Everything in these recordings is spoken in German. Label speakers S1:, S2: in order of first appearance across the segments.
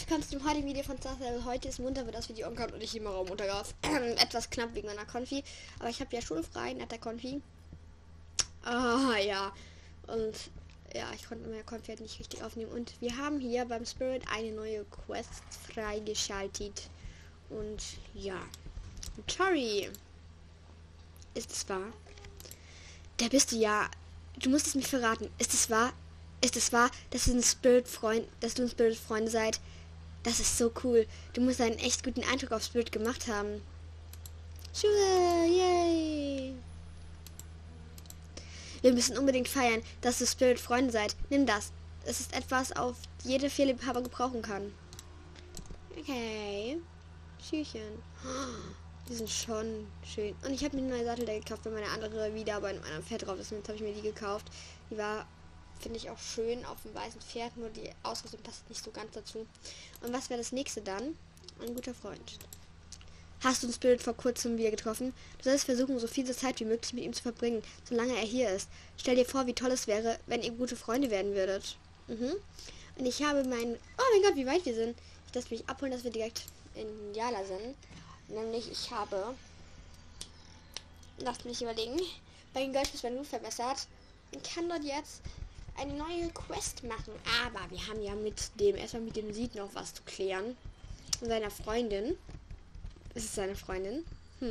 S1: willkommen zu dem heutigen Video von Starcell. Heute ist Montag, wird das Video ankommt und ich immer Raum Montag. Etwas knapp wegen meiner Konfi. Aber ich habe ja schulfrei nach der Konfi. Ja. Und ja, ich konnte meine Konfi halt nicht richtig aufnehmen. Und wir haben hier beim Spirit eine neue Quest freigeschaltet. Und ja. Tori. Ist es wahr? Da bist du ja. Du musst es mir verraten. Ist es wahr? Ist es wahr, dass du ein Spirit-Freunde seid? Das ist so cool. Du musst einen echt guten Eindruck auf Spirit gemacht haben. Schule, yay! Wir müssen unbedingt feiern, dass du Spirit-Freunde seid. Nimm das. Es ist etwas, auf jede Fehliebhaber gebrauchen kann. Okay. Schüchen. Die sind schon schön. Und ich habe mir eine neue Satteldecke gekauft, weil meine andere wieder bei einem Pferd drauf ist. Und jetzt habe ich mir die gekauft. Die war, finde ich, auch schön auf dem weißen Pferd. Nur die Ausrüstung passt nicht so ganz dazu. Und was wäre das nächste dann? Ein guter Freund. Hast du den Spirit vor kurzem wieder getroffen? Du sollst versuchen, so viel Zeit wie möglich mit ihm zu verbringen, solange er hier ist. Stell dir vor, wie toll es wäre, wenn ihr gute Freunde werden würdet. Und ich habe meinen... Oh mein Gott, wie weit wir sind. Ich lasse mich abholen, dass wir direkt in Jala sind. Nämlich, ich habe... Lasst mich überlegen. Bei den Goldfisch werden nur verbessert. Ich kann dort jetzt eine neue Quest machen. Aber wir haben ja erstmal mit dem Sieg noch was zu klären. Und seiner Freundin. Ist es seine Freundin?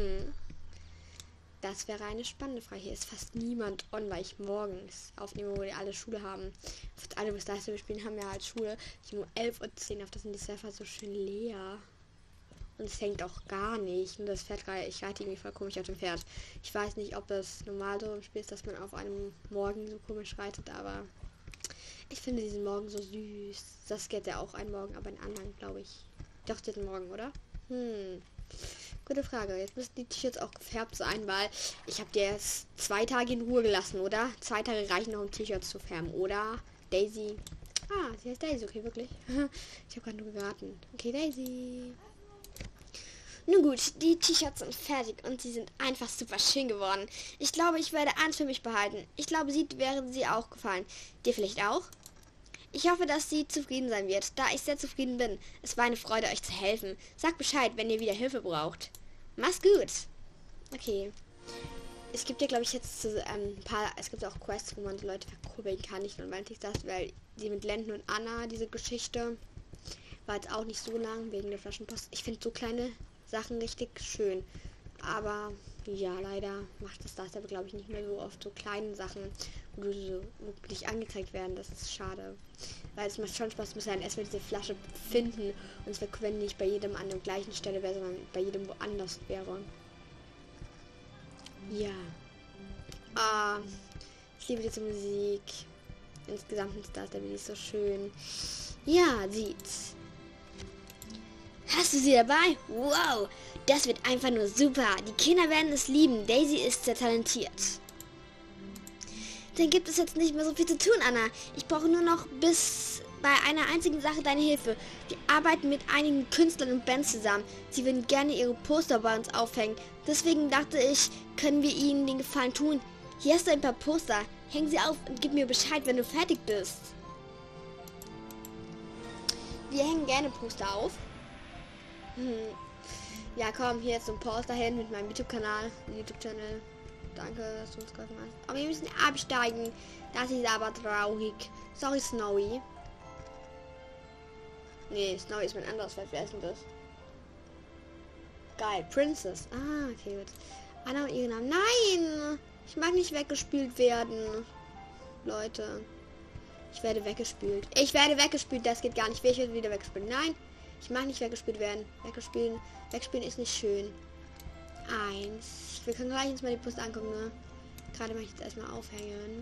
S1: Das wäre eine spannende Frage. Hier ist fast niemand on, weil ich morgens aufnehme, wo die alle Schule haben. Fast alle, bis dahin spielen, haben ja halt Schule. Ich habe nur 11:10 Uhr, auf das sind die Server so schön leer. Und es hängt auch gar nicht. Und das Pferd, ich reite irgendwie voll komisch auf dem Pferd. Ich weiß nicht, ob das normal so im Spiel ist, dass man auf einem Morgen so komisch reitet, aber ich finde diesen Morgen so süß. Das geht ja auch einen Morgen, aber einen anderen, glaube ich. Doch, den Morgen, oder? Gute Frage. Jetzt müssen die T-Shirts auch gefärbt sein, weil ich habe dir jetzt 2 Tage in Ruhe gelassen, oder? 2 Tage reichen noch, um T-Shirts zu färben, oder? Daisy. Ah, sie heißt Daisy, okay, wirklich? Ich habe gerade nur geraten. Okay, Daisy. Nun gut, die T-Shirts sind fertig und sie sind einfach super schön geworden. Ich glaube, ich werde eins für mich behalten. Ich glaube, sie wäre sie auch gefallen. Dir vielleicht auch? Ich hoffe, dass sie zufrieden sein wird, da ich sehr zufrieden bin. Es war eine Freude, euch zu helfen. Sagt Bescheid, wenn ihr wieder Hilfe braucht. Mach's gut. Okay. Es gibt ja, glaube ich, jetzt ein paar... Es gibt auch Quests, wo man die Leute verkurbeln kann. Nicht nur meinte das, weil die mit Lenden und Anna, diese Geschichte, war jetzt auch nicht so lang wegen der Flaschenpost. Ich finde so kleine Sachen richtig schön. Aber ja, leider macht das aber, glaube ich, nicht mehr so oft. So kleine Sachen, wo du so wirklich angezeigt werden. Das ist schade. Weil es macht schon Spaß, muss ja erstmal diese Flasche finden. Und es wäre cool, wenn nicht bei jedem an der gleichen Stelle wäre, sondern bei jedem woanders wäre. Ja. Ich liebe diese Musik. Insgesamt ist das der ist so schön. Ja, sieht's. Hast du sie dabei? Wow, das wird einfach nur super. Die Kinder werden es lieben. Daisy ist sehr talentiert. Dann gibt es jetzt nicht mehr so viel zu tun, Anna. Ich brauche nur noch bis bei einer einzigen Sache deine Hilfe. Wir arbeiten mit einigen Künstlern und Bands zusammen. Sie würden gerne ihre Poster bei uns aufhängen. Deswegen dachte ich, können wir ihnen den Gefallen tun. Hier hast du ein paar Poster. Häng sie auf und gib mir Bescheid, wenn du fertig bist. Wir hängen gerne Poster auf. Ja, komm, hier ist so ein Poster hin mit meinem YouTube-Channel. Danke, dass du uns geholfen hast. Aber wir müssen absteigen. Das ist aber traurig. Sorry, Snowy. Nee, Snowy ist mein anderes Pferd. Wer ist denn das? Geil, Princess. Ah, okay, gut. Anna und ihren Namen. Nein! Ich mag nicht weggespült werden. Leute. Ich werde weggespült. Das geht gar nicht. Ich werde wieder weggespült. Nein. Ich mag nicht weggespült werden. Wegspielen ist nicht schön. 1. Wir können gleich uns mal die Post angucken, ne? Gerade möchte ich jetzt erstmal aufhängen.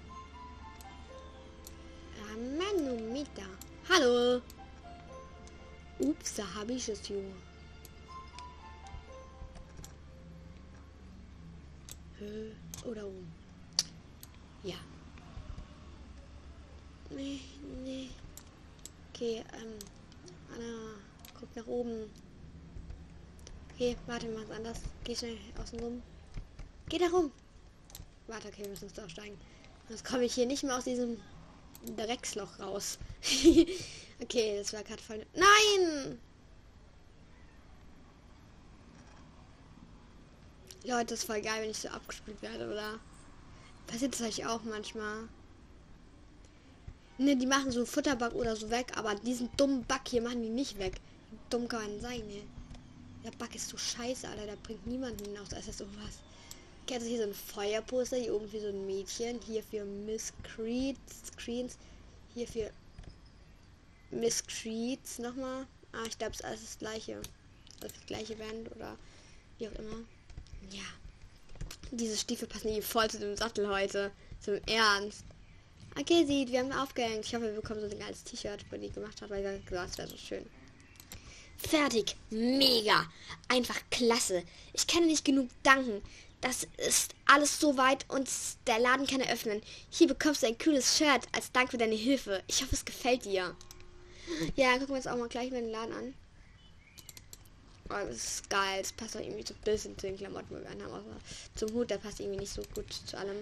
S1: Manometer. Hallo. Ups, da habe ich es, Junge. Oder oben. Ja. Nee. Okay, Anna, guck nach oben. Okay, warte, wir machen es anders. Geh schnell außen rum. Geh da rum. Warte, okay, wir müssen uns aussteigen. Sonst komme ich hier nicht mehr aus diesem Drecksloch raus. Okay, das war gerade voll... Nein! Leute, das ist voll geil, wenn ich so abgespielt werde, oder? Passiert das euch auch manchmal? Ne, die machen so einen Futterbug oder so weg, aber diesen dummen Bug hier machen die nicht weg. Dumm kann man sein, ne? Der Bug ist so scheiße, Alter. Der bringt niemanden aus. Das ist sowas. Okay, also hier so ein Feuerposter. Hier oben für so ein Mädchen. Hier für Miss Screens. Hier für Miss Creeds nochmal. Ah, ich glaube, es ist alles das gleiche. Das gleiche Band oder wie auch immer. Ja. Diese Stiefel passen hier voll zu dem Sattel heute. Zum Ernst. Okay, sieht, wir haben aufgehängt. Ich hoffe, wir bekommen so ein geiles T-Shirt, weil die gemacht hat, weil er gesagt, es wäre so schön. Fertig. Mega. Einfach klasse. Ich kann dir nicht genug danken. Das ist alles so weit und der Laden kann eröffnen. Hier bekommst du ein cooles Shirt als Dank für deine Hilfe. Ich hoffe, es gefällt dir. Ja, gucken wir uns auch mal gleich mal den Laden an. Oh, das ist geil. Das passt auch irgendwie so ein bisschen zu den Klamotten, die wir anhaben. Aber zum Hut, der passt irgendwie nicht so gut zu allem.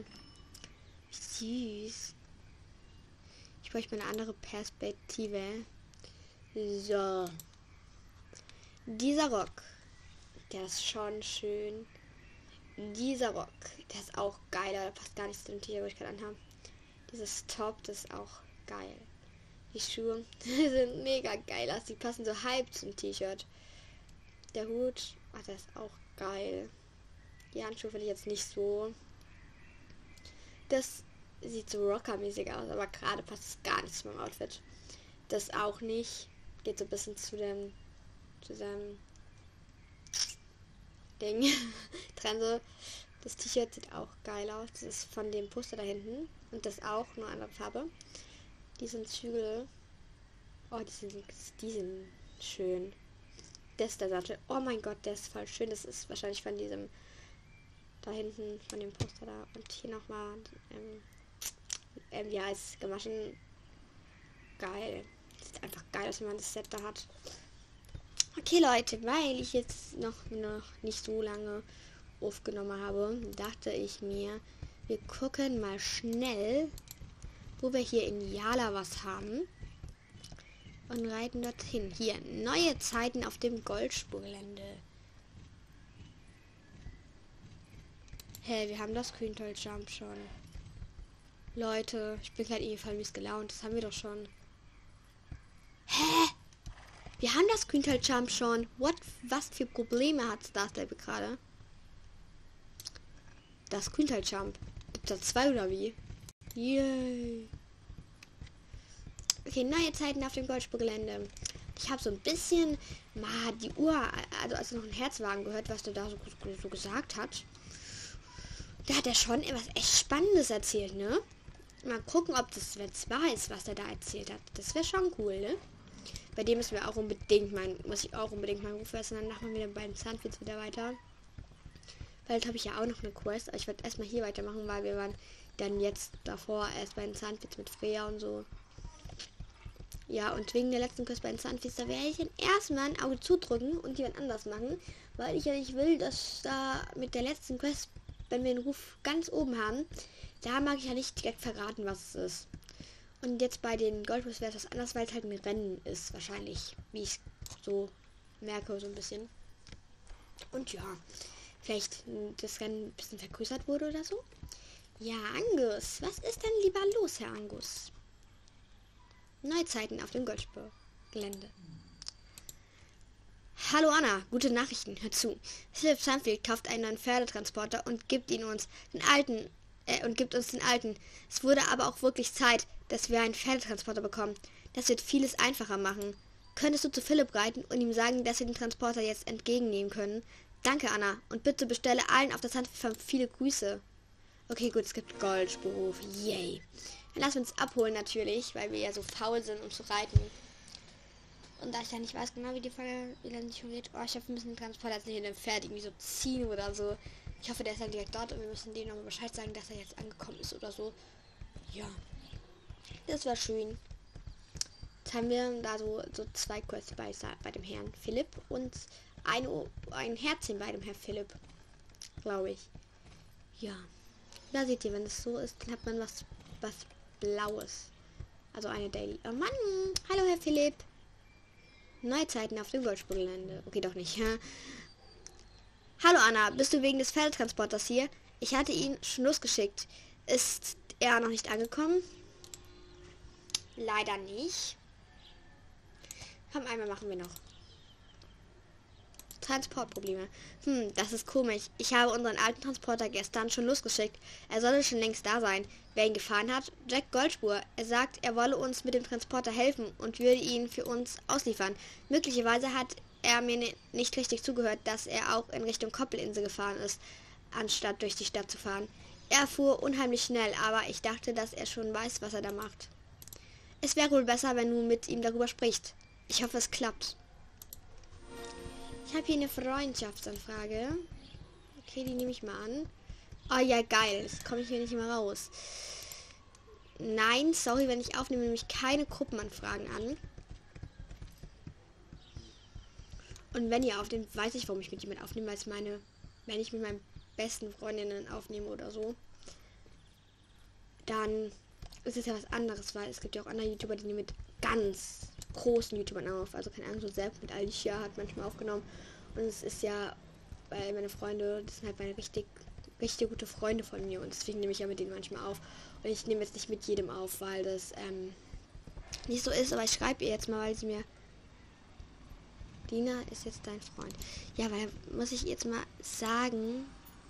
S1: Süß. Ich bräuchte mal eine andere Perspektive. So. Dieser Rock, der ist schon schön. Dieser Rock, der ist auch geil, der passt gar nicht zu dem T-Shirt, wo ich gerade anhabe. Dieses Top, das ist auch geil. Die Schuhe die sind mega geil aus. Die passen so halb zum T-Shirt. Der Hut, ach, der ist auch geil. Die Handschuhe finde ich jetzt nicht so. Das sieht so rockermäßig aus, aber gerade passt es gar nicht zu meinem Outfit. Das auch nicht. Geht so ein bisschen zu seinem Ding. Trense. Das T-Shirt sieht auch geil aus. Das ist von dem Poster da hinten. Und das auch, nur andere Farbe. Die sind Zügel. Oh, die sind schön. Das ist der Sattel. Oh mein Gott, der ist voll schön. Das ist wahrscheinlich von diesem da hinten, von dem Poster da. Und hier nochmal ja, ist gemaschen. Geil. Sieht einfach geil aus, wenn man das Set da hat. Okay, Leute, weil ich jetzt noch nicht so lange aufgenommen habe, dachte ich mir, wir gucken mal schnell, wo wir hier in Jala was haben. Und reiten dorthin. Hier, neue Zeiten auf dem Goldspurgelände. Hey, wir haben das Quintal Jump schon. Leute, ich bin gerade irgendwie voll mies gelaunt. Das haben wir doch schon. Hä? Wir haben das Quintal Jump schon. Was für Probleme hat Starstable gerade? Das Quintal Jump. Gibt es da 2 oder wie? Yay. Okay, neue Zeiten auf dem Goldspurgelände. Ich habe so ein bisschen mal die Uhr, also noch ein Herzwagen gehört, was der da so gesagt hat. Da hat er schon etwas echt Spannendes erzählt, ne? Mal gucken, ob das jetzt wahr ist, was er da erzählt hat. Das wäre schon cool, ne? Bei dem muss ich auch unbedingt meinen Ruf essen. Dann machen wir wieder beim Zahnfitz wieder weiter. Weil habe ich ja auch noch eine Quest. Aber ich werde erstmal hier weitermachen, weil wir waren dann jetzt davor erst bei den Zahnfitz mit Freya und so. Ja, und wegen der letzten Quest bei den Zahnfitz, da werde ich dann erstmal ein Auge zudrücken und jemand anders machen. Weil ich ja nicht will, dass da mit der letzten Quest, wenn wir den Ruf ganz oben haben, da mag ich ja nicht direkt verraten, was es ist. Und jetzt bei den Goldrufs wäre es was anderes, weil es halt ein Rennen ist, wahrscheinlich. Wie ich so merke, so ein bisschen. Und ja, vielleicht das Rennen ein bisschen vergrößert wurde oder so. Ja, Angus, was ist denn lieber los, Herr Angus? Neuzeiten auf dem Goldspurgelände. Hallo Anna, gute Nachrichten, hör zu. Philip Sunfield kauft einen neuen Pferdetransporter und gibt uns den alten. Es wurde aber auch wirklich Zeit, dass wir einen Pferdetransporter bekommen. Das wird vieles einfacher machen. Könntest du zu Philipp reiten und ihm sagen, dass wir den Transporter jetzt entgegennehmen können? Danke, Anna. Und bitte bestelle allen auf der Sandfarm viele Grüße. Okay, gut, es gibt Goldspurruf. Yay. Dann lassen wir uns abholen natürlich, weil wir ja so faul sind, um zu reiten. Und da ich ja nicht weiß genau, wie lange die schon geht. Oh, ich hoffe, wir müssen den Transporter jetzt nicht in dem Pferd irgendwie so ziehen oder so. Ich hoffe, der ist dann direkt dort und wir müssen dem nochmal Bescheid sagen, dass er jetzt angekommen ist oder so. Ja. Das war schön. Jetzt haben wir da so 2 Quests bei dem Herrn Philipp und ein Herzchen bei dem Herrn Philipp. Glaube ich. Ja. Da seht ihr, wenn es so ist, dann hat man was Blaues. Also eine Daily. Oh Mann. Hallo, Herr Philipp. Neue Zeiten auf dem Goldspurgelände. Okay, doch nicht. Hallo, Anna. Bist du wegen des Pferdetransporters hier? Ich hatte ihn schon losgeschickt. Ist er noch nicht angekommen? Leider nicht. Komm, einmal machen wir noch. Transportprobleme. Das ist komisch. Ich habe unseren alten Transporter gestern schon losgeschickt. Er sollte schon längst da sein. Wer ihn gefahren hat? Jack Goldspur. Er sagt, er wolle uns mit dem Transporter helfen und würde ihn für uns ausliefern. Möglicherweise hat er mir nicht richtig zugehört, dass er auch in Richtung Koppelinsel gefahren ist, anstatt durch die Stadt zu fahren. Er fuhr unheimlich schnell, aber ich dachte, dass er schon weiß, was er da macht. Es wäre wohl besser, wenn du mit ihm darüber sprichst. Ich hoffe, es klappt. Ich habe hier eine Freundschaftsanfrage. Okay, die nehme ich mal an. Oh ja, geil. Das komme ich hier nicht mehr raus. Nein, sorry, wenn ich aufnehme, nehme ich keine Gruppenanfragen an. Und wenn ihr aufnehmt, weiß ich, warum ich mit jemand aufnehme, weil es wenn ich mit meinen besten Freundinnen aufnehme oder so, dann ist es ja was anderes, weil es gibt ja auch andere YouTuber, die nehmen mit ganz großen YouTubern auf. Also keine Ahnung, so selbst mit Alicia hat manchmal aufgenommen. Und es ist ja, weil meine Freunde, das sind halt meine richtig gute Freunde von mir. Und deswegen nehme ich ja mit denen manchmal auf. Und ich nehme jetzt nicht mit jedem auf, weil das nicht so ist. Aber ich schreibe ihr jetzt mal, weil sie mir... Dina ist jetzt dein Freund. Ja, weil muss ich jetzt mal sagen...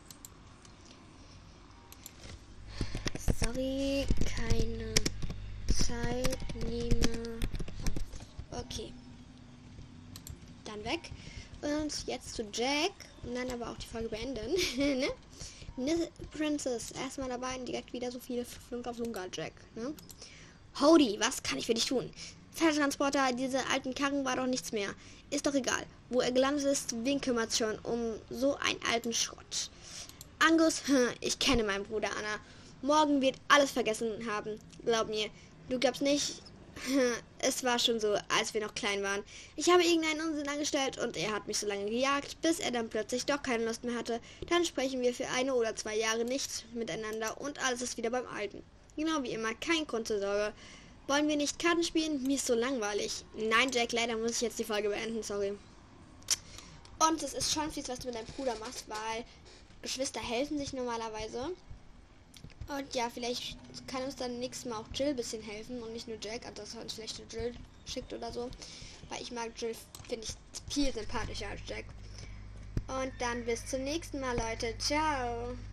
S1: Sorry, keine Zeit, nehme... Okay. Dann weg. Und jetzt zu Jack. Und dann aber auch die Folge beenden. Ne? Princess. Erstmal dabei und direkt wieder so viele Flunker Jack. Ne? Howdy, was kann ich für dich tun? Pferdetransporter, diese alten Karren war doch nichts mehr. Ist doch egal. Wo er gelandet ist, wen kümmert's schon um so einen alten Schrott? Angus, ich kenne meinen Bruder Anna. Morgen wird alles vergessen haben. Glaub mir. Du glaubst nicht... Es war schon so, als wir noch klein waren. Ich habe irgendeinen Unsinn angestellt und er hat mich so lange gejagt, bis er dann plötzlich doch keine Lust mehr hatte. Dann sprechen wir für 1 oder 2 Jahre nicht miteinander und alles ist wieder beim Alten. Genau wie immer, kein Grund zur Sorge. Wollen wir nicht Karten spielen? Mir ist so langweilig. Nein, Jack, leider muss ich jetzt die Folge beenden, sorry. Und es ist schon fies, was du mit deinem Bruder machst, weil Geschwister helfen sich normalerweise. Und ja, vielleicht kann uns dann nächstes Mal auch Jill ein bisschen helfen und nicht nur Jack, also dass er uns vielleicht eine Jill schickt oder so. Weil ich mag Jill, finde ich viel sympathischer als Jack. Und dann bis zum nächsten Mal, Leute. Ciao.